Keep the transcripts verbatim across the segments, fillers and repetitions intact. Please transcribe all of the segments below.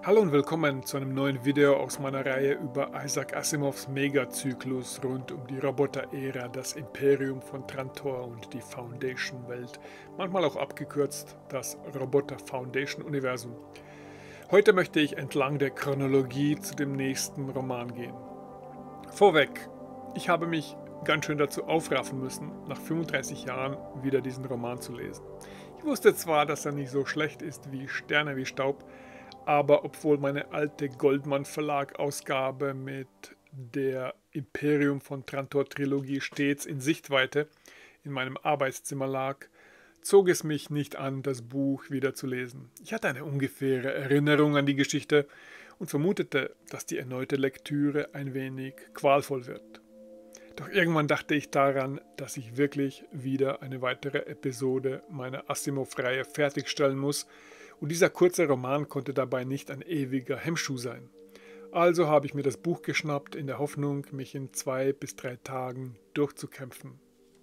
Hallo und willkommen zu einem neuen Video aus meiner Reihe über Isaac Asimovs Megazyklus rund um die Roboter-Ära, das Imperium von Trantor und die Foundation-Welt, manchmal auch abgekürzt das Roboter-Foundation-Universum. Heute möchte ich entlang der Chronologie zu dem nächsten Roman gehen. Vorweg, ich habe mich ganz schön dazu aufraffen müssen, nach fünfunddreißig Jahren wieder diesen Roman zu lesen. Ich wusste zwar, dass er nicht so schlecht ist wie Sterne wie Staub, aber obwohl meine alte Goldmann Verlag Ausgabe mit der Imperium von Trantor Trilogie stets in Sichtweite in meinem Arbeitszimmer lag, zog es mich nicht an, das Buch wieder zu lesen. Ich hatte eine ungefähre Erinnerung an die Geschichte und vermutete, dass die erneute Lektüre ein wenig qualvoll wird. Doch irgendwann dachte ich daran, dass ich wirklich wieder eine weitere Episode meiner Asimov-Reihe fertigstellen muss, und dieser kurze Roman konnte dabei nicht ein ewiger Hemmschuh sein. Also habe ich mir das Buch geschnappt, in der Hoffnung, mich in zwei bis drei Tagen durchzukämpfen.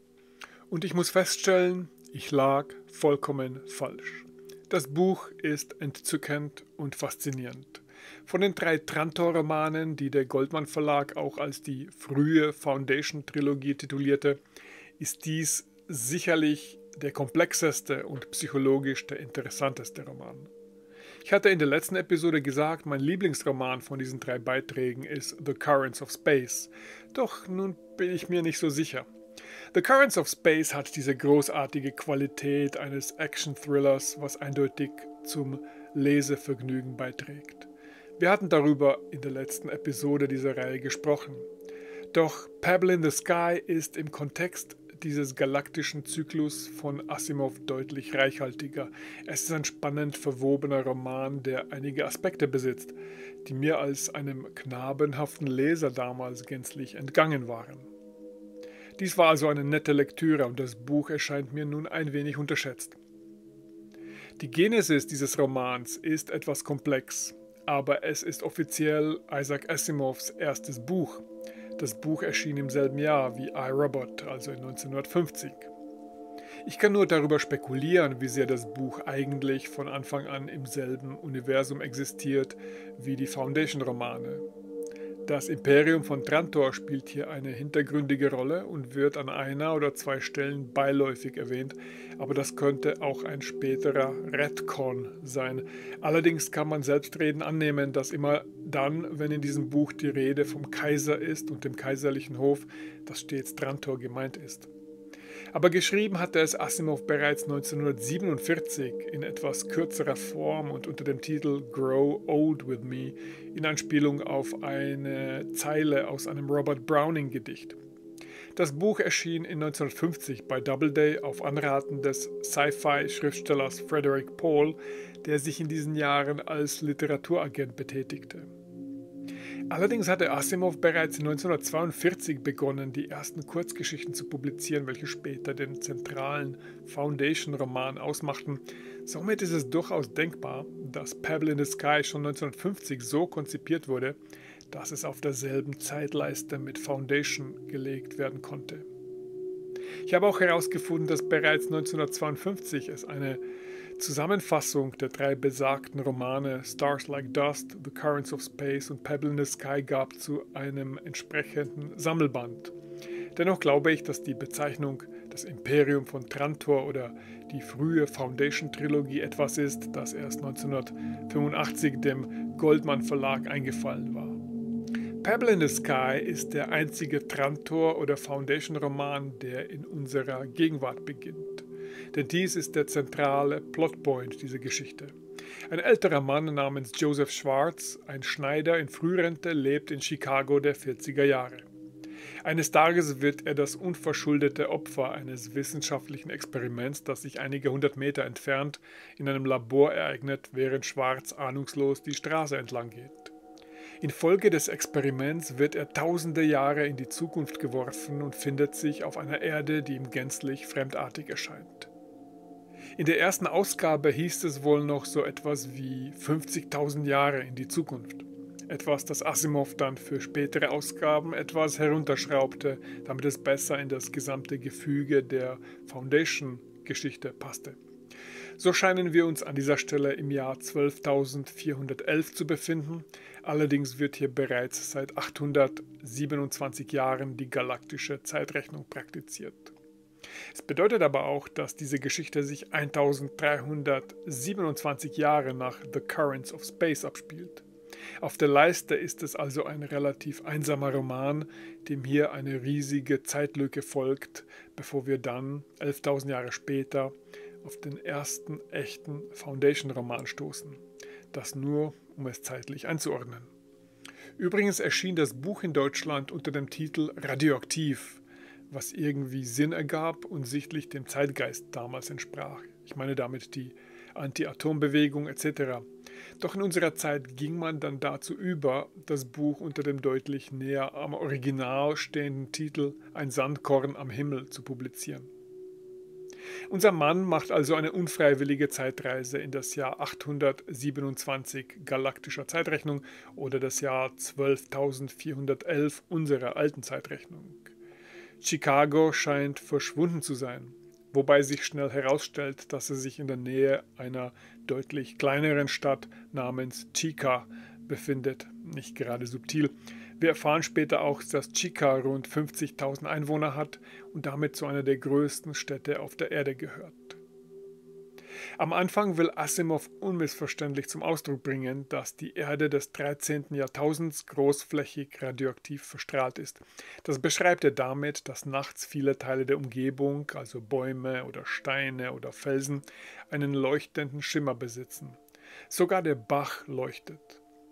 Und ich muss feststellen, ich lag vollkommen falsch. Das Buch ist entzückend und faszinierend. Von den drei Trantor-Romanen, die der Goldmann Verlag auch als die frühe Foundation-Trilogie titulierte, ist dies sicherlich der komplexeste und psychologisch der interessanteste Roman. Ich hatte in der letzten Episode gesagt, mein Lieblingsroman von diesen drei Beiträgen ist The Currents of Space. Doch nun bin ich mir nicht so sicher. The Currents of Space hat diese großartige Qualität eines Action-Thrillers, was eindeutig zum Lesevergnügen beiträgt. Wir hatten darüber in der letzten Episode dieser Reihe gesprochen. Doch Pebble in the Sky ist im Kontext dieses galaktischen Zyklus von Asimov deutlich reichhaltiger. Es ist ein spannend verwobener Roman, der einige Aspekte besitzt, die mir als einem knabenhaften Leser damals gänzlich entgangen waren. Dies war also eine nette Lektüre und das Buch erscheint mir nun ein wenig unterschätzt. Die Genesis dieses Romans ist etwas komplex, aber es ist offiziell Isaac Asimovs erstes Buch. Das Buch erschien im selben Jahr wie iRobot, also in neunzehnhundertfünfzig. Ich kann nur darüber spekulieren, wie sehr das Buch eigentlich von Anfang an im selben Universum existiert wie die Foundation-Romane. Das Imperium von Trantor spielt hier eine hintergründige Rolle und wird an einer oder zwei Stellen beiläufig erwähnt, aber das könnte auch ein späterer Retcon sein. Allerdings kann man selbstredend annehmen, dass immer dann, wenn in diesem Buch die Rede vom Kaiser ist und dem kaiserlichen Hof, dass stets Trantor gemeint ist. Aber geschrieben hatte es Asimov bereits neunzehnhundertsiebenundvierzig in etwas kürzerer Form und unter dem Titel Grow Old With Me in Anspielung auf eine Zeile aus einem Robert Browning-Gedicht. Das Buch erschien in neunzehnhundertfünfzig bei Doubleday auf Anraten des Sci-Fi-Schriftstellers Frederick Paul, der sich in diesen Jahren als Literaturagent betätigte. Allerdings hatte Asimov bereits neunzehnhundertzweiundvierzig begonnen, die ersten Kurzgeschichten zu publizieren, welche später den zentralen Foundation-Roman ausmachten. Somit ist es durchaus denkbar, dass Pebble in the Sky schon neunzehnhundertfünfzig so konzipiert wurde, dass es auf derselben Zeitleiste mit Foundation gelegt werden konnte. Ich habe auch herausgefunden, dass bereits neunzehnhundertzweiundfünfzig es eine Zusammenfassung der drei besagten Romane Stars Like Dust, The Currents of Space und Pebble in the Sky gab zu einem entsprechenden Sammelband. Dennoch glaube ich, dass die Bezeichnung das Imperium von Trantor oder die frühe Foundation-Trilogie etwas ist, das erst neunzehnhundertfünfundachtzig dem Goldmann Verlag eingefallen war. Pebble in the Sky ist der einzige Trantor- oder Foundation-Roman, der in unserer Gegenwart beginnt. Denn dies ist der zentrale Plotpoint dieser Geschichte. Ein älterer Mann namens Joseph Schwartz, ein Schneider in Frührente, lebt in Chicago der vierziger Jahre. Eines Tages wird er das unverschuldete Opfer eines wissenschaftlichen Experiments, das sich einige hundert Meter entfernt in einem Labor ereignet, während Schwartz ahnungslos die Straße entlang geht. Infolge des Experiments wird er tausende Jahre in die Zukunft geworfen und findet sich auf einer Erde, die ihm gänzlich fremdartig erscheint. In der ersten Ausgabe hieß es wohl noch so etwas wie fünfzigtausend Jahre in die Zukunft. Etwas, das Asimov dann für spätere Ausgaben etwas herunterschraubte, damit es besser in das gesamte Gefüge der Foundation-Geschichte passte. So scheinen wir uns an dieser Stelle im Jahr zwölftausendvierhundertelf zu befinden, allerdings wird hier bereits seit achthundertsiebenundzwanzig Jahren die galaktische Zeitrechnung praktiziert. Es bedeutet aber auch, dass diese Geschichte sich eintausenddreihundertsiebenundzwanzig Jahre nach The Currents of Space abspielt. Auf der Leiste ist es also ein relativ einsamer Roman, dem hier eine riesige Zeitlücke folgt, bevor wir dann, elftausend Jahre später, auf den ersten echten Foundation-Roman stoßen. Das nur, um es zeitlich einzuordnen. Übrigens erschien das Buch in Deutschland unter dem Titel Radioaktiv, was irgendwie Sinn ergab und sichtlich dem Zeitgeist damals entsprach. Ich meine damit die Anti-Atom-Bewegung et cetera. Doch in unserer Zeit ging man dann dazu über, das Buch unter dem deutlich näher am Original stehenden Titel Ein Sandkorn am Himmel zu publizieren. Unser Mann macht also eine unfreiwillige Zeitreise in das Jahr achthundertsiebenundzwanzig galaktischer Zeitrechnung oder das Jahr zwölftausendvierhundertelf unserer alten Zeitrechnung. Chicago scheint verschwunden zu sein, wobei sich schnell herausstellt, dass er sich in der Nähe einer deutlich kleineren Stadt namens Chica befindet, nicht gerade subtil. Wir erfahren später auch, dass Chica rund fünfzigtausend Einwohner hat und damit zu einer der größten Städte auf der Erde gehört. Am Anfang will Asimov unmissverständlich zum Ausdruck bringen, dass die Erde des dreizehnten Jahrtausends großflächig radioaktiv verstrahlt ist. Das beschreibt er damit, dass nachts viele Teile der Umgebung, also Bäume oder Steine oder Felsen, einen leuchtenden Schimmer besitzen. Sogar der Bach leuchtet.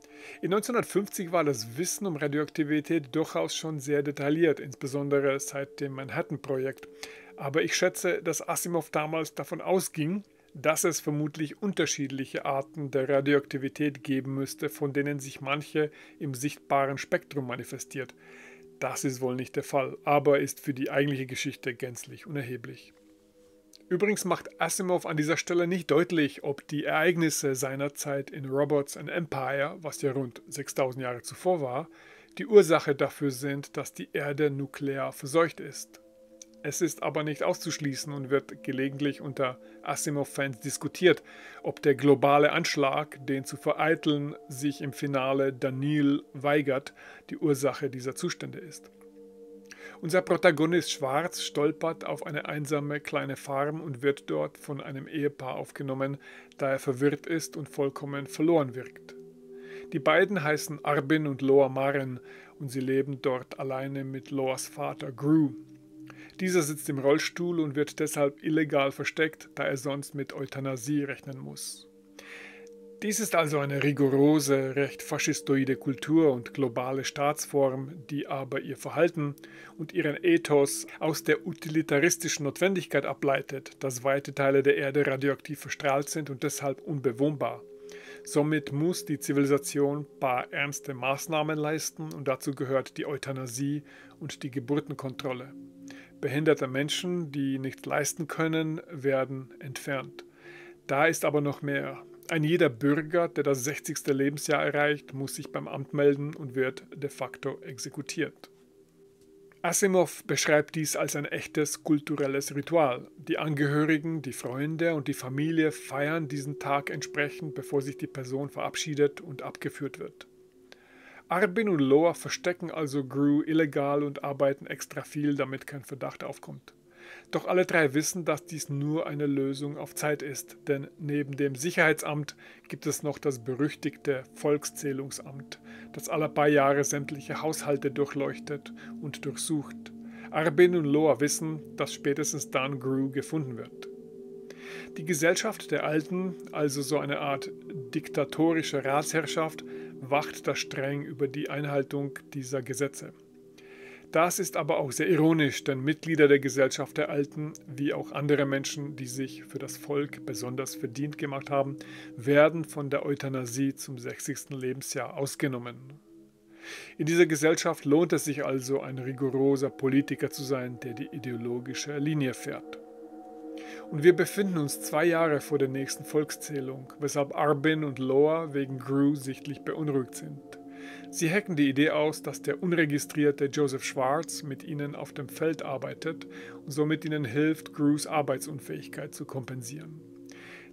In neunzehnhundertfünfzig war das Wissen um Radioaktivität durchaus schon sehr detailliert, insbesondere seit dem Manhattan-Projekt. Aber ich schätze, dass Asimov damals davon ausging, dass es vermutlich unterschiedliche Arten der Radioaktivität geben müsste, von denen sich manche im sichtbaren Spektrum manifestiert. Das ist wohl nicht der Fall, aber ist für die eigentliche Geschichte gänzlich unerheblich. Übrigens macht Asimov an dieser Stelle nicht deutlich, ob die Ereignisse seiner Zeit in Robots and Empire, was ja rund sechstausend Jahre zuvor war, die Ursache dafür sind, dass die Erde nuklear verseucht ist. Es ist aber nicht auszuschließen und wird gelegentlich unter Asimov-Fans diskutiert, ob der globale Anschlag, den zu vereiteln sich im Finale Daniil weigert, die Ursache dieser Zustände ist. Unser Protagonist Schwarz stolpert auf eine einsame kleine Farm und wird dort von einem Ehepaar aufgenommen, da er verwirrt ist und vollkommen verloren wirkt. Die beiden heißen Arbin und Loa Maren und sie leben dort alleine mit Loas Vater Gru. Dieser sitzt im Rollstuhl und wird deshalb illegal versteckt, da er sonst mit Euthanasie rechnen muss. Dies ist also eine rigorose, recht faschistoide Kultur und globale Staatsform, die aber ihr Verhalten und ihren Ethos aus der utilitaristischen Notwendigkeit ableitet, dass weite Teile der Erde radioaktiv verstrahlt sind und deshalb unbewohnbar. Somit muss die Zivilisation ein paar ernste Maßnahmen leisten und dazu gehört die Euthanasie und die Geburtenkontrolle. Behinderte Menschen, die nichts leisten können, werden entfernt. Da ist aber noch mehr. Ein jeder Bürger, der das sechzigste Lebensjahr erreicht, muss sich beim Amt melden und wird de facto exekutiert. Asimov beschreibt dies als ein echtes kulturelles Ritual. Die Angehörigen, die Freunde und die Familie feiern diesen Tag entsprechend, bevor sich die Person verabschiedet und abgeführt wird. Arbin und Loa verstecken also Gru illegal und arbeiten extra viel, damit kein Verdacht aufkommt. Doch alle drei wissen, dass dies nur eine Lösung auf Zeit ist, denn neben dem Sicherheitsamt gibt es noch das berüchtigte Volkszählungsamt, das alle paar Jahre sämtliche Haushalte durchleuchtet und durchsucht. Arbin und Loa wissen, dass spätestens dann Gru gefunden wird. Die Gesellschaft der Alten, also so eine Art diktatorische Ratsherrschaft, wacht da streng über die Einhaltung dieser Gesetze. Das ist aber auch sehr ironisch, denn Mitglieder der Gesellschaft der Alten, wie auch andere Menschen, die sich für das Volk besonders verdient gemacht haben, werden von der Euthanasie zum sechzigsten Lebensjahr ausgenommen. In dieser Gesellschaft lohnt es sich also, ein rigoroser Politiker zu sein, der die ideologische Linie fährt. Und wir befinden uns zwei Jahre vor der nächsten Volkszählung, weshalb Arbin und Loa wegen Gru sichtlich beunruhigt sind. Sie hacken die Idee aus, dass der unregistrierte Joseph Schwarz mit ihnen auf dem Feld arbeitet und somit ihnen hilft, Grus Arbeitsunfähigkeit zu kompensieren.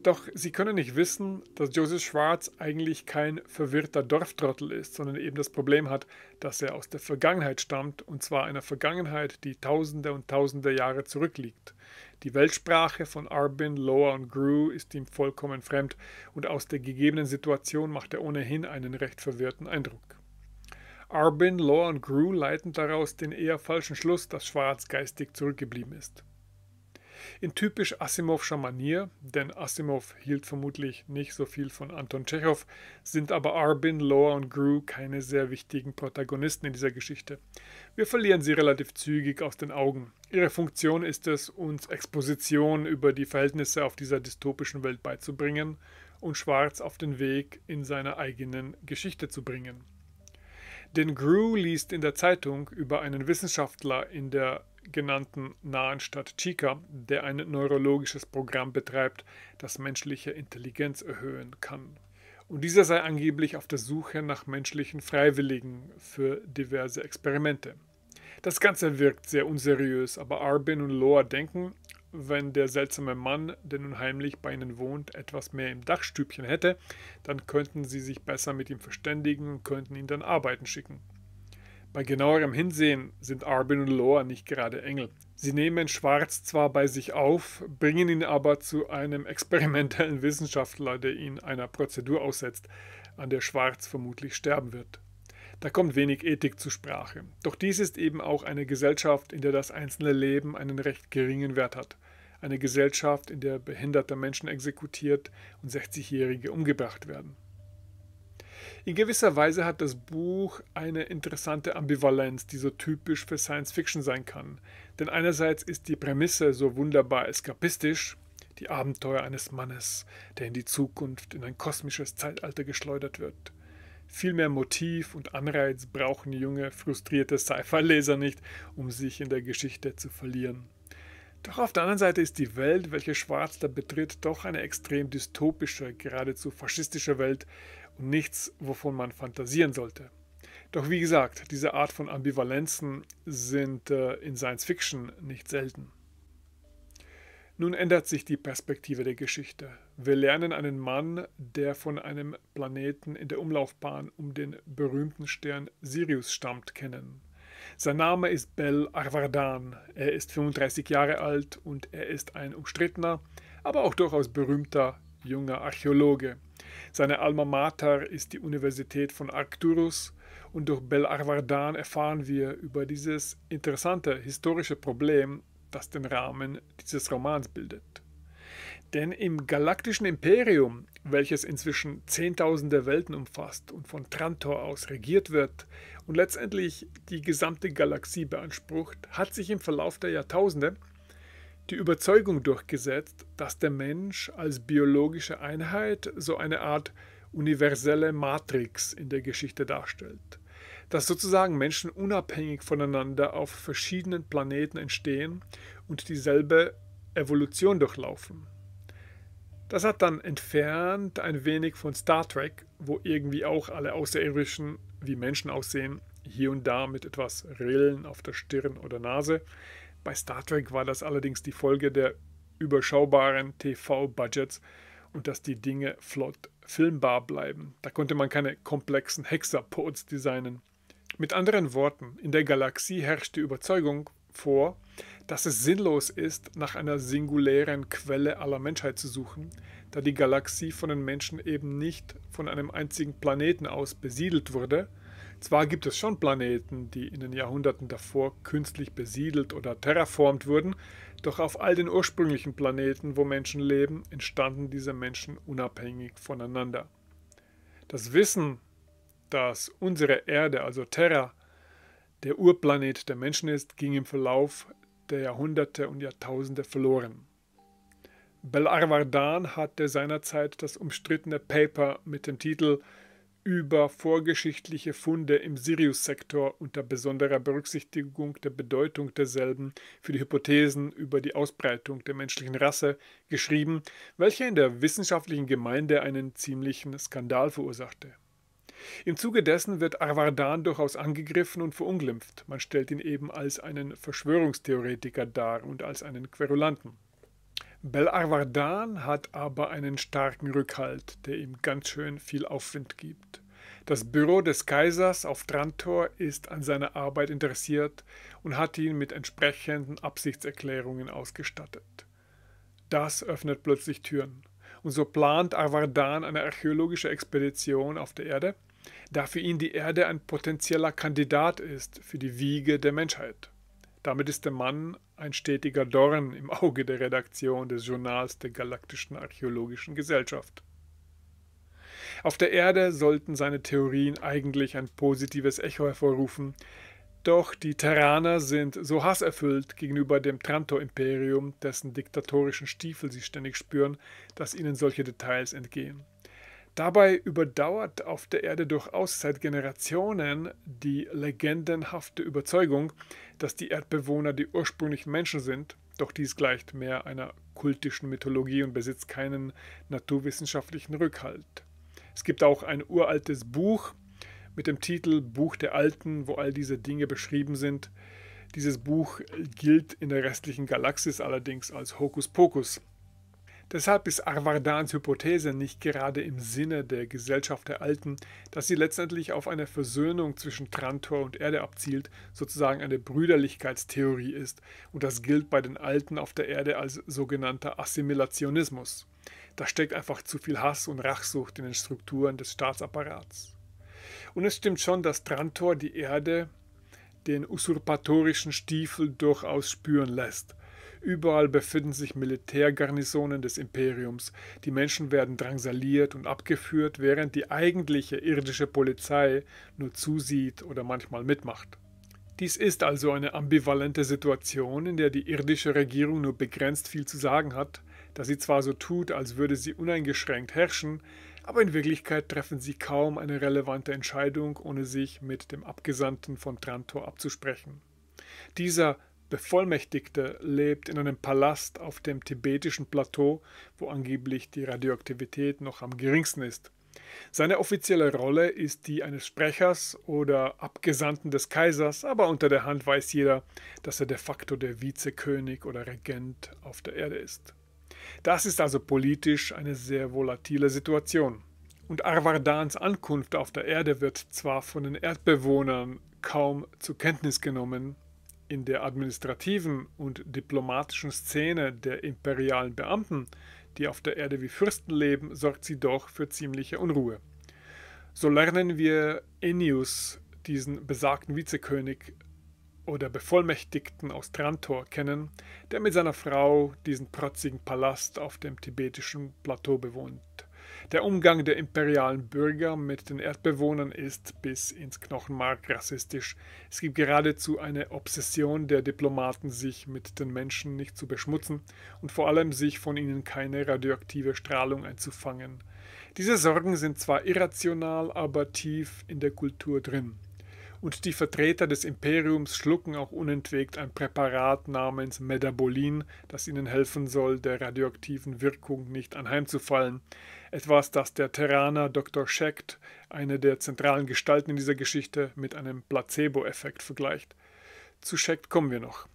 Doch sie können nicht wissen, dass Joseph Schwartz eigentlich kein verwirrter Dorftrottel ist, sondern eben das Problem hat, dass er aus der Vergangenheit stammt, und zwar einer Vergangenheit, die Tausende und Tausende Jahre zurückliegt. Die Weltsprache von Arbin, Loa und Gru ist ihm vollkommen fremd, und aus der gegebenen Situation macht er ohnehin einen recht verwirrten Eindruck. Arbin, Loa und Gru leiten daraus den eher falschen Schluss, dass Schwartz geistig zurückgeblieben ist. In typisch Asimovscher Manier, denn Asimov hielt vermutlich nicht so viel von Anton Tschechow, sind aber Arbin, Loa und Gru keine sehr wichtigen Protagonisten in dieser Geschichte. Wir verlieren sie relativ zügig aus den Augen. Ihre Funktion ist es, uns Exposition über die Verhältnisse auf dieser dystopischen Welt beizubringen und Schwartz auf den Weg in seiner eigenen Geschichte zu bringen. Denn Gru liest in der Zeitung über einen Wissenschaftler in der genannten nahen Stadt Chica, der ein neurologisches Programm betreibt, das menschliche Intelligenz erhöhen kann. Und dieser sei angeblich auf der Suche nach menschlichen Freiwilligen für diverse Experimente. Das Ganze wirkt sehr unseriös, aber Arbin und Loa denken, wenn der seltsame Mann, der nun heimlich bei ihnen wohnt, etwas mehr im Dachstübchen hätte, dann könnten sie sich besser mit ihm verständigen und könnten ihn dann arbeiten schicken. Bei genauerem Hinsehen sind Arbin und Loa nicht gerade Engel. Sie nehmen Schwartz zwar bei sich auf, bringen ihn aber zu einem experimentellen Wissenschaftler, der ihn einer Prozedur aussetzt, an der Schwartz vermutlich sterben wird. Da kommt wenig Ethik zur Sprache. Doch dies ist eben auch eine Gesellschaft, in der das einzelne Leben einen recht geringen Wert hat. Eine Gesellschaft, in der behinderte Menschen exekutiert und sechzigjährige umgebracht werden. In gewisser Weise hat das Buch eine interessante Ambivalenz, die so typisch für Science Fiction sein kann. Denn einerseits ist die Prämisse so wunderbar eskapistisch, die Abenteuer eines Mannes, der in die Zukunft, in ein kosmisches Zeitalter geschleudert wird. Viel mehr Motiv und Anreiz brauchen junge, frustrierte Sci-Fi-Leser nicht, um sich in der Geschichte zu verlieren. Doch auf der anderen Seite ist die Welt, welche Schwartz da betritt, doch eine extrem dystopische, geradezu faschistische Welt und nichts, wovon man fantasieren sollte. Doch wie gesagt, diese Art von Ambivalenzen sind äh, in Science Fiction nicht selten. Nun ändert sich die Perspektive der Geschichte. Wir lernen einen Mann, der von einem Planeten in der Umlaufbahn um den berühmten Stern Sirius stammt, kennen. Sein Name ist Bel Arvardan. Er ist fünfunddreißig Jahre alt und er ist ein umstrittener, aber auch durchaus berühmter junger Archäologe. Seine Alma Mater ist die Universität von Arcturus und durch Bel Arvardan erfahren wir über dieses interessante historische Problem, das den Rahmen dieses Romans bildet. Denn im galaktischen Imperium, welches inzwischen Zehntausende Welten umfasst und von Trantor aus regiert wird und letztendlich die gesamte Galaxie beansprucht, hat sich im Verlauf der Jahrtausende die Überzeugung durchgesetzt, dass der Mensch als biologische Einheit so eine Art universelle Matrix in der Geschichte darstellt. Dass sozusagen Menschen unabhängig voneinander auf verschiedenen Planeten entstehen und dieselbe Evolution durchlaufen. Das hat dann entfernt ein wenig von Star Trek, wo irgendwie auch alle Außerirdischen wie Menschen aussehen, hier und da mit etwas Rillen auf der Stirn oder Nase. Bei Star Trek war das allerdings die Folge der überschaubaren T V-Budgets und dass die Dinge flott filmbar bleiben. Da konnte man keine komplexen Hexapods designen. Mit anderen Worten, in der Galaxie herrscht die Überzeugung vor, dass es sinnlos ist, nach einer singulären Quelle aller Menschheit zu suchen, da die Galaxie von den Menschen eben nicht von einem einzigen Planeten aus besiedelt wurde. Zwar gibt es schon Planeten, die in den Jahrhunderten davor künstlich besiedelt oder terraformt wurden, doch auf all den ursprünglichen Planeten, wo Menschen leben, entstanden diese Menschen unabhängig voneinander. Das Wissen, dass unsere Erde, also Terra, der Urplanet der Menschen ist, ging im Verlauf der Jahrhunderte und Jahrtausende verloren. Bel Arvardan hatte seinerzeit das umstrittene Paper mit dem Titel über vorgeschichtliche Funde im Sirius-Sektor unter besonderer Berücksichtigung der Bedeutung derselben für die Hypothesen über die Ausbreitung der menschlichen Rasse geschrieben, welche in der wissenschaftlichen Gemeinde einen ziemlichen Skandal verursachte. Im Zuge dessen wird Arvardan durchaus angegriffen und verunglimpft. Man stellt ihn eben als einen Verschwörungstheoretiker dar und als einen Querulanten. Bel-Arvardan hat aber einen starken Rückhalt, der ihm ganz schön viel Aufwind gibt. Das Büro des Kaisers auf Trantor ist an seiner Arbeit interessiert und hat ihn mit entsprechenden Absichtserklärungen ausgestattet. Das öffnet plötzlich Türen. Und so plant Arvardan eine archäologische Expedition auf der Erde, da für ihn die Erde ein potenzieller Kandidat ist für die Wiege der Menschheit. Damit ist der Mann ein stetiger Dorn im Auge der Redaktion des Journals der Galaktischen Archäologischen Gesellschaft. Auf der Erde sollten seine Theorien eigentlich ein positives Echo hervorrufen, doch die Terraner sind so hasserfüllt gegenüber dem Trantor-Imperium, dessen diktatorischen Stiefel sie ständig spüren, dass ihnen solche Details entgehen. Dabei überdauert auf der Erde durchaus seit Generationen die legendenhafte Überzeugung, dass die Erdbewohner die ursprünglichen Menschen sind, doch dies gleicht mehr einer kultischen Mythologie und besitzt keinen naturwissenschaftlichen Rückhalt. Es gibt auch ein uraltes Buch mit dem Titel Buch der Alten, wo all diese Dinge beschrieben sind. Dieses Buch gilt in der restlichen Galaxis allerdings als Hokuspokus. Deshalb ist Arvardans Hypothese nicht gerade im Sinne der Gesellschaft der Alten, dass sie letztendlich auf eine Versöhnung zwischen Trantor und Erde abzielt, sozusagen eine Brüderlichkeitstheorie ist, und das gilt bei den Alten auf der Erde als sogenannter Assimilationismus. Da steckt einfach zu viel Hass und Rachsucht in den Strukturen des Staatsapparats. Und es stimmt schon, dass Trantor die Erde den usurpatorischen Stiefel durchaus spüren lässt. Überall befinden sich Militärgarnisonen des Imperiums. Die Menschen werden drangsaliert und abgeführt, während die eigentliche irdische Polizei nur zusieht oder manchmal mitmacht. Dies ist also eine ambivalente Situation, in der die irdische Regierung nur begrenzt viel zu sagen hat, da sie zwar so tut, als würde sie uneingeschränkt herrschen, aber in Wirklichkeit treffen sie kaum eine relevante Entscheidung, ohne sich mit dem Abgesandten von Trantor abzusprechen. Dieser Bevollmächtigte lebt in einem Palast auf dem tibetischen Plateau, wo angeblich die Radioaktivität noch am geringsten ist. Seine offizielle Rolle ist die eines Sprechers oder Abgesandten des Kaisers, aber unter der Hand weiß jeder, dass er de facto der Vizekönig oder Regent auf der Erde ist. Das ist also politisch eine sehr volatile Situation. Und Arvardans Ankunft auf der Erde wird zwar von den Erdbewohnern kaum zur Kenntnis genommen, in der administrativen und diplomatischen Szene der imperialen Beamten, die auf der Erde wie Fürsten leben, sorgt sie doch für ziemliche Unruhe. So lernen wir Ennius, diesen besagten Vizekönig oder Bevollmächtigten aus Trantor, kennen, der mit seiner Frau diesen protzigen Palast auf dem tibetischen Plateau bewohnt. Der Umgang der imperialen Bürger mit den Erdbewohnern ist bis ins Knochenmark rassistisch. Es gibt geradezu eine Obsession der Diplomaten, sich mit den Menschen nicht zu beschmutzen und vor allem sich von ihnen keine radioaktive Strahlung einzufangen. Diese Sorgen sind zwar irrational, aber tief in der Kultur drin. Und die Vertreter des Imperiums schlucken auch unentwegt ein Präparat namens Medabolin, das ihnen helfen soll, der radioaktiven Wirkung nicht anheimzufallen. Etwas, das der Terraner Doktor Schecht, eine der zentralen Gestalten in dieser Geschichte, mit einem Placebo-Effekt vergleicht. Zu Schecht kommen wir noch.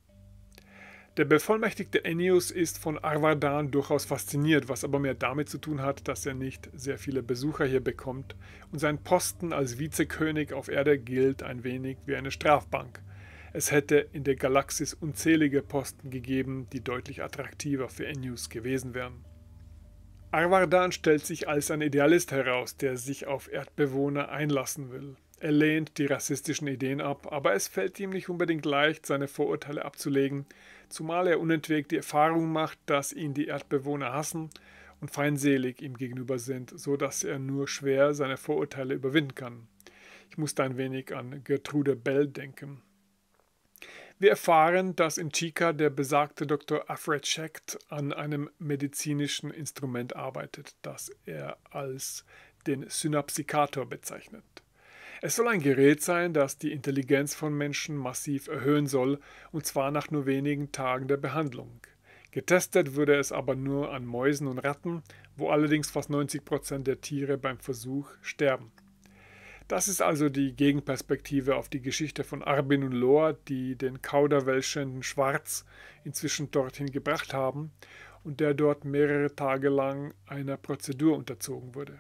Der bevollmächtigte Ennius ist von Arvardan durchaus fasziniert, was aber mehr damit zu tun hat, dass er nicht sehr viele Besucher hier bekommt und sein Posten als Vizekönig auf Erde gilt ein wenig wie eine Strafbank. Es hätte in der Galaxis unzählige Posten gegeben, die deutlich attraktiver für Ennius gewesen wären. Arvardan stellt sich als ein Idealist heraus, der sich auf Erdbewohner einlassen will. Er lehnt die rassistischen Ideen ab, aber es fällt ihm nicht unbedingt leicht, seine Vorurteile abzulegen, zumal er unentwegt die Erfahrung macht, dass ihn die Erdbewohner hassen und feindselig ihm gegenüber sind, so dass er nur schwer seine Vorurteile überwinden kann. Ich musste ein wenig an Gertrude Bell denken. Wir erfahren, dass in Chica der besagte Doktor Alfred Schecht an einem medizinischen Instrument arbeitet, das er als den Synapsikator bezeichnet. Es soll ein Gerät sein, das die Intelligenz von Menschen massiv erhöhen soll, und zwar nach nur wenigen Tagen der Behandlung. Getestet würde es aber nur an Mäusen und Ratten, wo allerdings fast neunzig Prozent der Tiere beim Versuch sterben. Das ist also die Gegenperspektive auf die Geschichte von Arbin und Loa, die den kauderwelschenden Schwarz inzwischen dorthin gebracht haben. und der dort mehrere Tage lang einer Prozedur unterzogen wurde.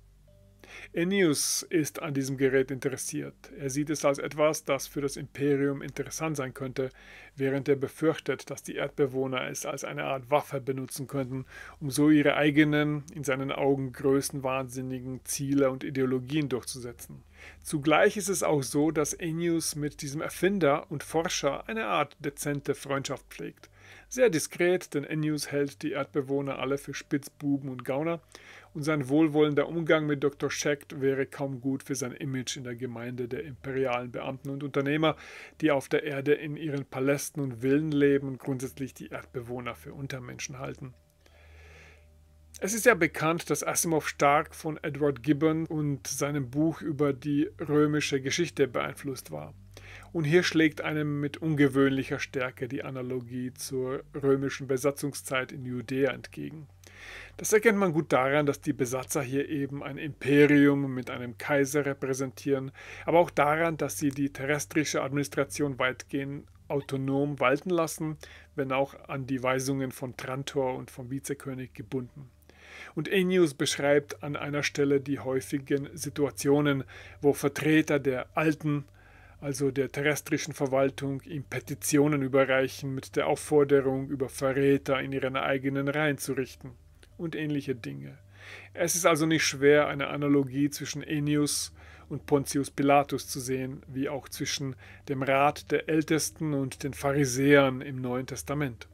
Ennius ist an diesem Gerät interessiert. Er sieht es als etwas, das für das Imperium interessant sein könnte, während er befürchtet, dass die Erdbewohner es als eine Art Waffe benutzen könnten, um so ihre eigenen, in seinen Augen größenwahnsinnigen Ziele und Ideologien durchzusetzen. Zugleich ist es auch so, dass Ennius mit diesem Erfinder und Forscher eine Art dezente Freundschaft pflegt. Sehr diskret, denn Ennius hält die Erdbewohner alle für Spitzbuben und Gauner, und sein wohlwollender Umgang mit Doktor Schecht wäre kaum gut für sein Image in der Gemeinde der imperialen Beamten und Unternehmer, die auf der Erde in ihren Palästen und Villen leben und grundsätzlich die Erdbewohner für Untermenschen halten. Es ist ja bekannt, dass Asimov stark von Edward Gibbon und seinem Buch über die römische Geschichte beeinflusst war. Und hier schlägt einem mit ungewöhnlicher Stärke die Analogie zur römischen Besatzungszeit in Judäa entgegen. Das erkennt man gut daran, dass die Besatzer hier eben ein Imperium mit einem Kaiser repräsentieren, aber auch daran, dass sie die terrestrische Administration weitgehend autonom walten lassen, wenn auch an die Weisungen von Trantor und vom Vizekönig gebunden. Und Ennius beschreibt an einer Stelle die häufigen Situationen, wo Vertreter der alten, also der terrestrischen Verwaltung, ihm Petitionen überreichen mit der Aufforderung, über Verräter in ihren eigenen Reihen zu richten und ähnliche Dinge. Es ist also nicht schwer, eine Analogie zwischen Ennius und Pontius Pilatus zu sehen, wie auch zwischen dem Rat der Ältesten und den Pharisäern im Neuen Testament.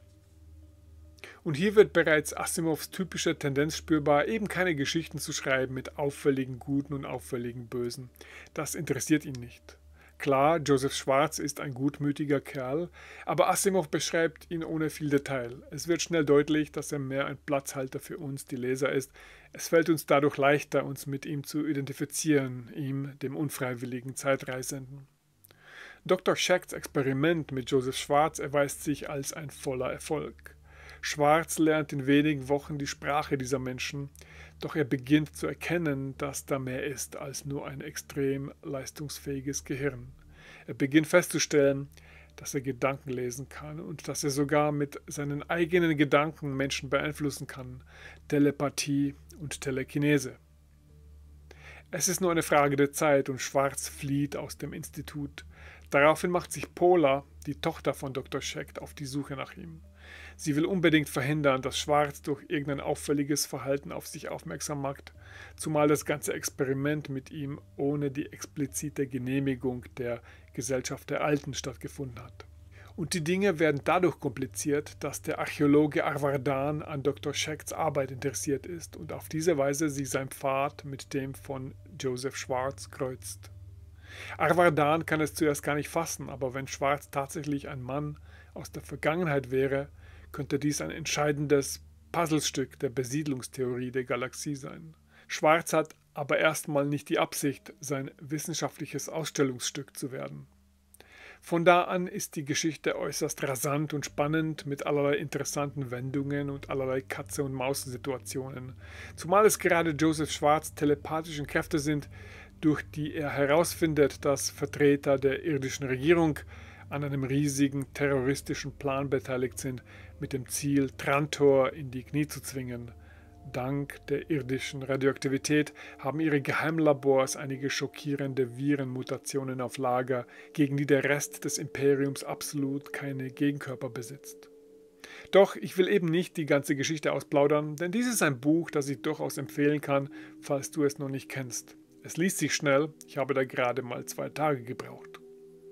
Und hier wird bereits Asimovs typische Tendenz spürbar, eben keine Geschichten zu schreiben mit auffälligen Guten und auffälligen Bösen. Das interessiert ihn nicht. Klar, Joseph Schwartz ist ein gutmütiger Kerl, aber Asimov beschreibt ihn ohne viel Detail. Es wird schnell deutlich, dass er mehr ein Platzhalter für uns, die Leser, ist. Es fällt uns dadurch leichter, uns mit ihm zu identifizieren, ihm, dem unfreiwilligen Zeitreisenden. Doktor Schechts Experiment mit Joseph Schwartz erweist sich als ein voller Erfolg. Schwartz lernt in wenigen Wochen die Sprache dieser Menschen, doch er beginnt zu erkennen, dass da mehr ist als nur ein extrem leistungsfähiges Gehirn. Er beginnt festzustellen, dass er Gedanken lesen kann und dass er sogar mit seinen eigenen Gedanken Menschen beeinflussen kann, Telepathie und Telekinese. Es ist nur eine Frage der Zeit und Schwartz flieht aus dem Institut. Daraufhin macht sich Pola, die Tochter von Doktor Schecht, auf die Suche nach ihm. Sie will unbedingt verhindern, dass Schwartz durch irgendein auffälliges Verhalten auf sich aufmerksam macht, zumal das ganze Experiment mit ihm ohne die explizite Genehmigung der Gesellschaft der Alten stattgefunden hat. Und die Dinge werden dadurch kompliziert, dass der Archäologe Arvardan an Doktor Schechts Arbeit interessiert ist und auf diese Weise sich sein Pfad mit dem von Joseph Schwartz kreuzt. Arvardan kann es zuerst gar nicht fassen, aber wenn Schwartz tatsächlich ein Mann aus der Vergangenheit wäre, könnte dies ein entscheidendes Puzzlestück der Besiedlungstheorie der Galaxie sein. Schwartz hat aber erstmal nicht die Absicht, sein wissenschaftliches Ausstellungsstück zu werden. Von da an ist die Geschichte äußerst rasant und spannend mit allerlei interessanten Wendungen und allerlei Katze-und-Maus-Situationen, zumal es gerade Joseph Schwartz' telepathischen Kräfte sind, durch die er herausfindet, dass Vertreter der irdischen Regierung an einem riesigen terroristischen Plan beteiligt sind, mit dem Ziel, Trantor in die Knie zu zwingen. Dank der irdischen Radioaktivität haben ihre Geheimlabors einige schockierende Virenmutationen auf Lager, gegen die der Rest des Imperiums absolut keine Gegenkörper besitzt. Doch ich will eben nicht die ganze Geschichte ausplaudern, denn dies ist ein Buch, das ich durchaus empfehlen kann, falls du es noch nicht kennst. Es liest sich schnell, ich habe da gerade mal zwei Tage gebraucht.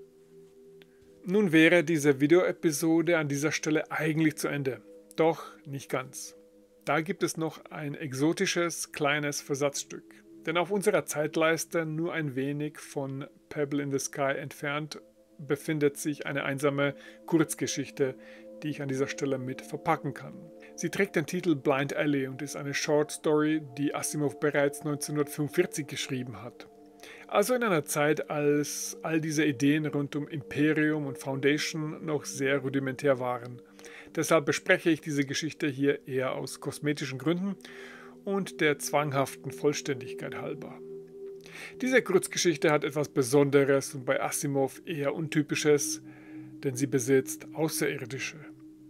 Nun wäre diese Videoepisode an dieser Stelle eigentlich zu Ende, doch nicht ganz. Da gibt es noch ein exotisches, kleines Versatzstück. Denn auf unserer Zeitleiste, nur ein wenig von Pebble in the Sky entfernt, befindet sich eine einsame Kurzgeschichte, die ich an dieser Stelle mit verpacken kann. Sie trägt den Titel Blind Alley und ist eine Short Story, die Asimov bereits neunzehnhundertfünfundvierzig geschrieben hat. Also in einer Zeit, als all diese Ideen rund um Imperium und Foundation noch sehr rudimentär waren. Deshalb bespreche ich diese Geschichte hier eher aus kosmetischen Gründen und der zwanghaften Vollständigkeit halber. Diese Kurzgeschichte hat etwas Besonderes und bei Asimov eher Untypisches, denn sie besitzt Außerirdische.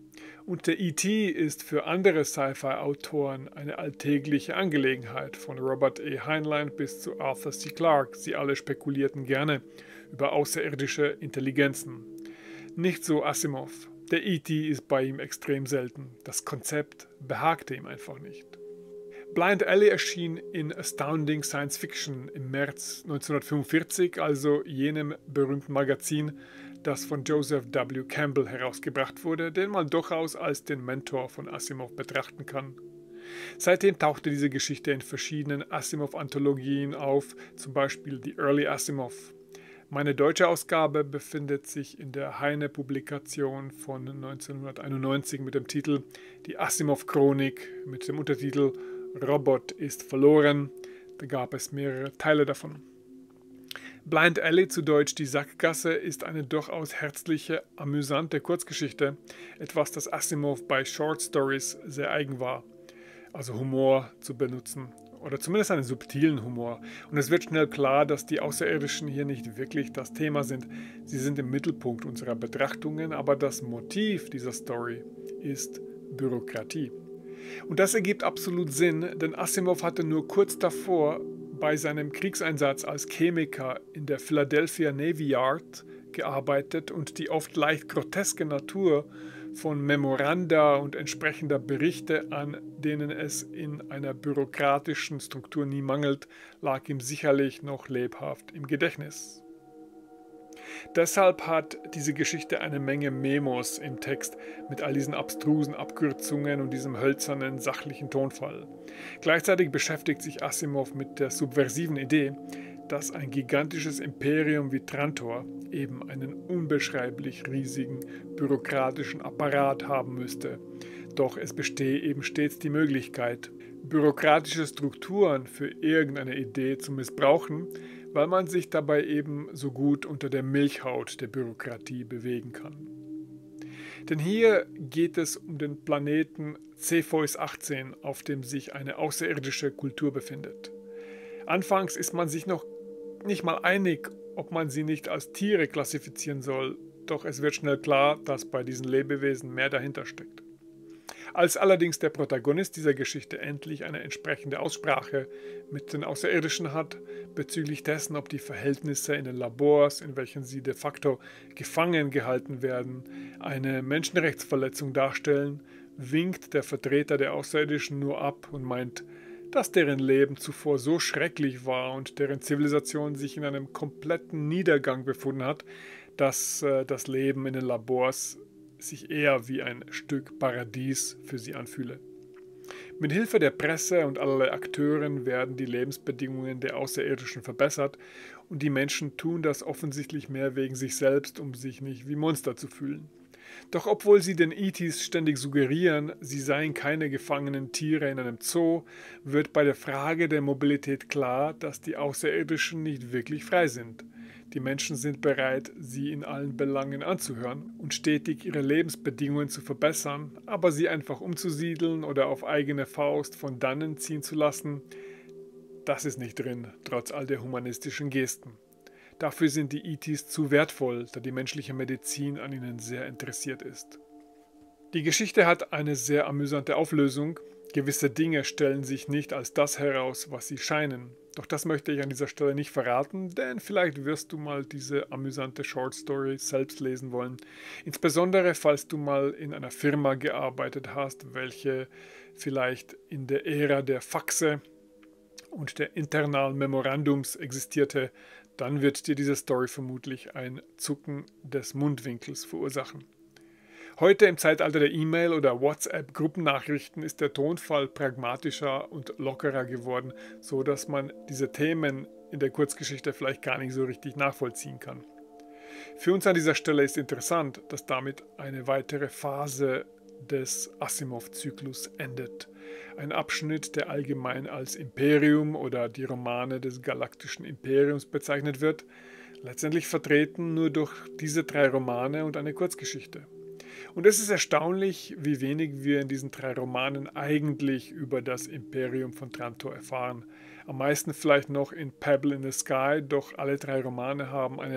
Und der E T ist für andere Sci-Fi-Autoren eine alltägliche Angelegenheit, von Robert E. Heinlein bis zu Arthur C. Clarke. Sie alle spekulierten gerne über außerirdische Intelligenzen. Nicht so Asimov. Der E T ist bei ihm extrem selten. Das Konzept behagte ihm einfach nicht. Blind Alley erschien in Astounding Science Fiction im März neunzehnhundertfünfundvierzig, also jenem berühmten Magazin, das von Joseph W. Campbell herausgebracht wurde, den man durchaus als den Mentor von Asimov betrachten kann. Seitdem tauchte diese Geschichte in verschiedenen Asimov-Anthologien auf, zum Beispiel The Early Asimov. Meine deutsche Ausgabe befindet sich in der Heine-Publikation von neunzehnhunderteinundneunzig mit dem Titel Die Asimov-Chronik mit dem Untertitel Robot ist verloren. Da gab es mehrere Teile davon. Blind Alley, zu Deutsch Die Sackgasse, ist eine durchaus herzliche, amüsante Kurzgeschichte, etwas, das Asimov bei Short Stories sehr eigen war, also Humor zu benutzen. Oder zumindest einen subtilen Humor. Und es wird schnell klar, dass die Außerirdischen hier nicht wirklich das Thema sind. Sie sind im Mittelpunkt unserer Betrachtungen, aber das Motiv dieser Story ist Bürokratie. Und das ergibt absolut Sinn, denn Asimov hatte nur kurz davor bei seinem Kriegseinsatz als Chemiker in der Philadelphia Navy Yard gearbeitet und die oft leicht groteske Natur von Memoranda und entsprechender Berichte, an denen es in einer bürokratischen Struktur nie mangelt, lag ihm sicherlich noch lebhaft im Gedächtnis. Deshalb hat diese Geschichte eine Menge Memos im Text mit all diesen abstrusen Abkürzungen und diesem hölzernen, sachlichen Tonfall. Gleichzeitig beschäftigt sich Asimov mit der subversiven Idee, dass ein gigantisches Imperium wie Trantor eben einen unbeschreiblich riesigen bürokratischen Apparat haben müsste. Doch es bestehe eben stets die Möglichkeit, bürokratische Strukturen für irgendeine Idee zu missbrauchen, weil man sich dabei eben so gut unter der Milchhaut der Bürokratie bewegen kann. Denn hier geht es um den Planeten Cepheus achtzehn, auf dem sich eine außerirdische Kultur befindet. Anfangs ist man sich noch nicht mal einig, ob man sie nicht als Tiere klassifizieren soll, doch es wird schnell klar, dass bei diesen Lebewesen mehr dahinter steckt. Als allerdings der Protagonist dieser Geschichte endlich eine entsprechende Aussprache mit den Außerirdischen hat, bezüglich dessen, ob die Verhältnisse in den Labors, in welchen sie de facto gefangen gehalten werden, eine Menschenrechtsverletzung darstellen, winkt der Vertreter der Außerirdischen nur ab und meint, dass deren Leben zuvor so schrecklich war und deren Zivilisation sich in einem kompletten Niedergang befunden hat, dass äh, das Leben in den Labors sich eher wie ein Stück Paradies für sie anfühle. Mit Hilfe der Presse und allerlei Akteuren werden die Lebensbedingungen der Außerirdischen verbessert und die Menschen tun das offensichtlich mehr wegen sich selbst, um sich nicht wie Monster zu fühlen. Doch obwohl sie den E Ts ständig suggerieren, sie seien keine gefangenen Tiere in einem Zoo, wird bei der Frage der Mobilität klar, dass die Außerirdischen nicht wirklich frei sind. Die Menschen sind bereit, sie in allen Belangen anzuhören und stetig ihre Lebensbedingungen zu verbessern, aber sie einfach umzusiedeln oder auf eigene Faust von dannen ziehen zu lassen, das ist nicht drin, trotz all der humanistischen Gesten. Dafür sind die E Ts zu wertvoll, da die menschliche Medizin an ihnen sehr interessiert ist. Die Geschichte hat eine sehr amüsante Auflösung. Gewisse Dinge stellen sich nicht als das heraus, was sie scheinen. Doch das möchte ich an dieser Stelle nicht verraten, denn vielleicht wirst du mal diese amüsante Short Story selbst lesen wollen. Insbesondere, falls du mal in einer Firma gearbeitet hast, welche vielleicht in der Ära der Faxe und der internalen Memorandums existierte, dann wird dir diese Story vermutlich ein Zucken des Mundwinkels verursachen. Heute im Zeitalter der E-Mail- oder WhatsApp-Gruppennachrichten ist der Tonfall pragmatischer und lockerer geworden, so dass man diese Themen in der Kurzgeschichte vielleicht gar nicht so richtig nachvollziehen kann. Für uns an dieser Stelle ist interessant, dass damit eine weitere Phase des Asimov-Zyklus endet. Ein Abschnitt, der allgemein als Imperium oder die Romane des galaktischen Imperiums bezeichnet wird, letztendlich vertreten nur durch diese drei Romane und eine Kurzgeschichte. Und es ist erstaunlich, wie wenig wir in diesen drei Romanen eigentlich über das Imperium von Trantor erfahren. Am meisten vielleicht noch in Pebble in the Sky, doch alle drei Romane haben eine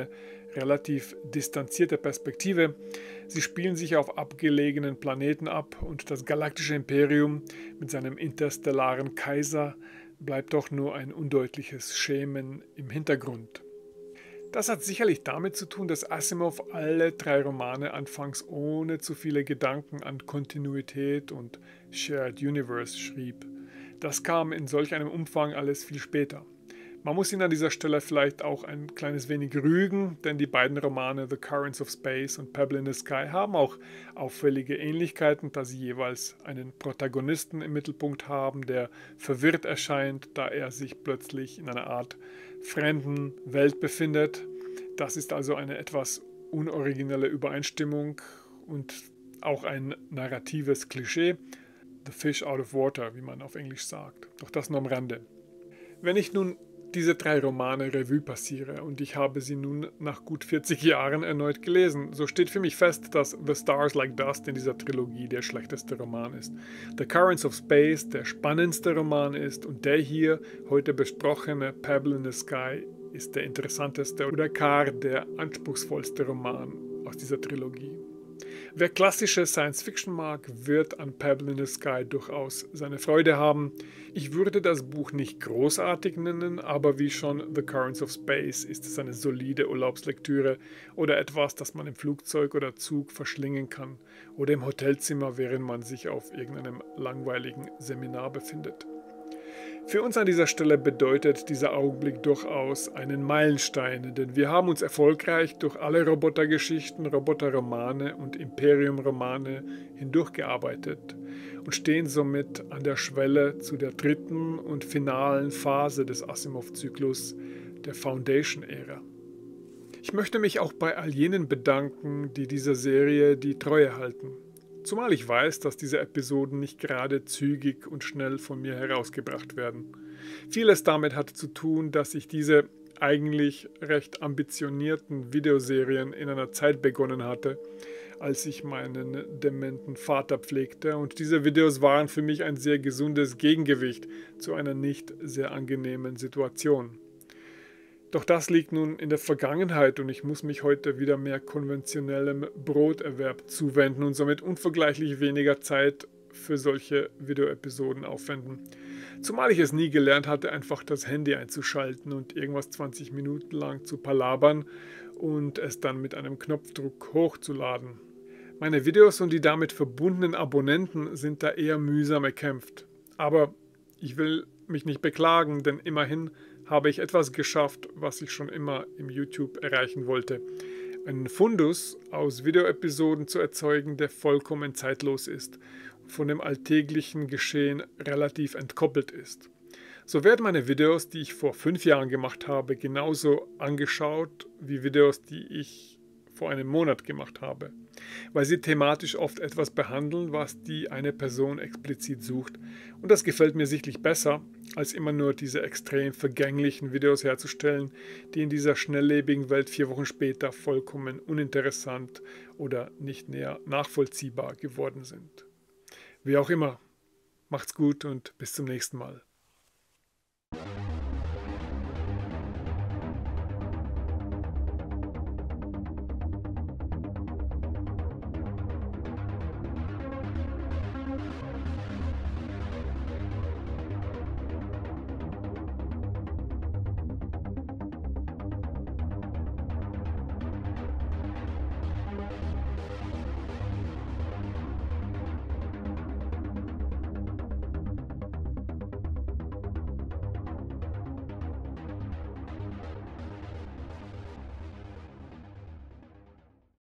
relativ distanzierte Perspektive. Sie spielen sich auf abgelegenen Planeten ab und das galaktische Imperium mit seinem interstellaren Kaiser bleibt doch nur ein undeutliches Schemen im Hintergrund. Das hat sicherlich damit zu tun, dass Asimov alle drei Romane anfangs ohne zu viele Gedanken an Kontinuität und Shared Universe schrieb. Das kam in solch einem Umfang alles viel später. Man muss ihn an dieser Stelle vielleicht auch ein kleines wenig rügen, denn die beiden Romane The Currents of Space und Pebble in the Sky haben auch auffällige Ähnlichkeiten, da sie jeweils einen Protagonisten im Mittelpunkt haben, der verwirrt erscheint, da er sich plötzlich in einer Art fremden Welt befindet. Das ist also eine etwas unoriginelle Übereinstimmung und auch ein narratives Klischee. The fish out of water, wie man auf Englisch sagt. Doch das nur am Rande. Wenn ich nun diese drei Romane Revue passiere und ich habe sie nun nach gut vierzig Jahren erneut gelesen, so steht für mich fest, dass The Stars Like Dust in dieser Trilogie der schlechteste Roman ist. The Currents of Space der spannendste Roman ist und der hier heute besprochene Pebble in the Sky ist der interessanteste oder gar der anspruchsvollste Roman aus dieser Trilogie. Wer klassische Science-Fiction mag, wird an Pebble in the Sky durchaus seine Freude haben. Ich würde das Buch nicht großartig nennen, aber wie schon The Currents of Space ist es eine solide Urlaubslektüre oder etwas, das man im Flugzeug oder Zug verschlingen kann oder im Hotelzimmer, während man sich auf irgendeinem langweiligen Seminar befindet. Für uns an dieser Stelle bedeutet dieser Augenblick durchaus einen Meilenstein, denn wir haben uns erfolgreich durch alle Robotergeschichten, Roboterromane und Imperium-Romane hindurchgearbeitet und stehen somit an der Schwelle zu der dritten und finalen Phase des Asimov-Zyklus, der Foundation-Ära. Ich möchte mich auch bei all jenen bedanken, die dieser Serie die Treue halten. Zumal ich weiß, dass diese Episoden nicht gerade zügig und schnell von mir herausgebracht werden. Vieles damit hat zu tun, dass ich diese eigentlich recht ambitionierten Videoserien in einer Zeit begonnen hatte, als ich meinen dementen Vater pflegte, und diese Videos waren für mich ein sehr gesundes Gegengewicht zu einer nicht sehr angenehmen Situation. Doch das liegt nun in der Vergangenheit und ich muss mich heute wieder mehr konventionellem Broterwerb zuwenden und somit unvergleichlich weniger Zeit für solche Videoepisoden aufwenden. Zumal ich es nie gelernt hatte, einfach das Handy einzuschalten und irgendwas zwanzig Minuten lang zu palabern und es dann mit einem Knopfdruck hochzuladen. Meine Videos und die damit verbundenen Abonnenten sind da eher mühsam erkämpft. Aber ich will mich nicht beklagen, denn immerhin habe ich etwas geschafft, was ich schon immer im YouTube erreichen wollte. Einen Fundus aus Videoepisoden zu erzeugen, der vollkommen zeitlos ist und von dem alltäglichen Geschehen relativ entkoppelt ist. So werden meine Videos, die ich vor fünf Jahren gemacht habe, genauso angeschaut wie Videos, die ich vor einem Monat gemacht habe, weil sie thematisch oft etwas behandeln, was die eine Person explizit sucht. Und das gefällt mir sichtlich besser, als immer nur diese extrem vergänglichen Videos herzustellen, die in dieser schnelllebigen Welt vier Wochen später vollkommen uninteressant oder nicht näher nachvollziehbar geworden sind. Wie auch immer, macht's gut und bis zum nächsten Mal.